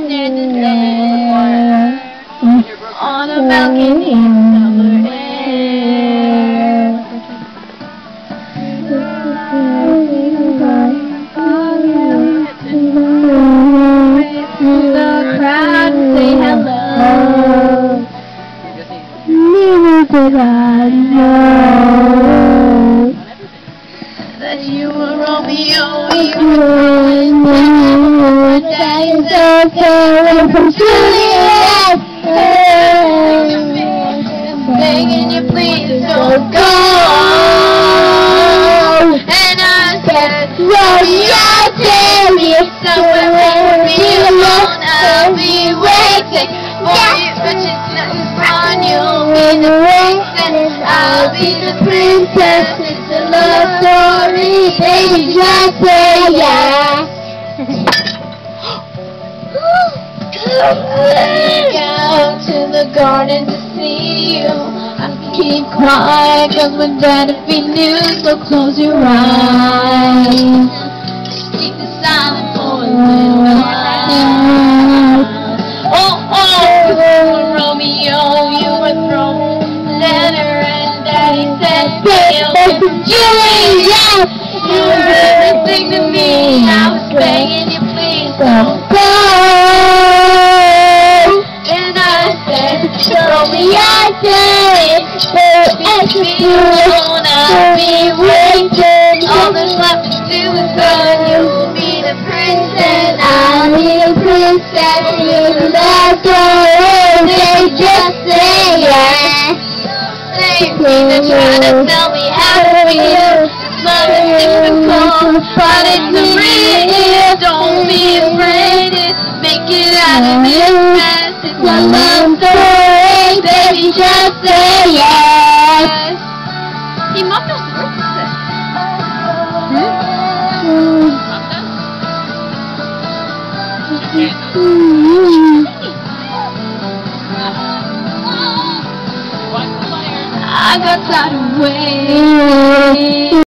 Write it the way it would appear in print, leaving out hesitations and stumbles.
dancing on a balcony in summer air. The crowd say hello. Neither did I know that you were Romeo. You were dying so far from Juliet. Begging you please don't go. And I said, Romeo, tell me somewhere where we alone. I'll be waiting for you, but it's nothing on. You'll be the princess, I'll be the princess. It's a love story, baby, just say yes. Out to the garden to see you. I keep quiet, cause we're dead if we knew. So close your eyes, speak the silence for a little while. Oh, Romeo, you were thrown a letter and Daddy said, "Hail to Juliet, you were everything to me." I was begging you, please don't go. And I said, Romeo, I'll be waiting. All there's left to do is run. You'll be the princess, I'll be the princess. You love they just say yes. They seem to try to tell me how to feel. This love is difficult, but it's real. Don't be afraid, make it out of this mess. It's a love story, baby, just say yes. Il manque un I got tired of waiting.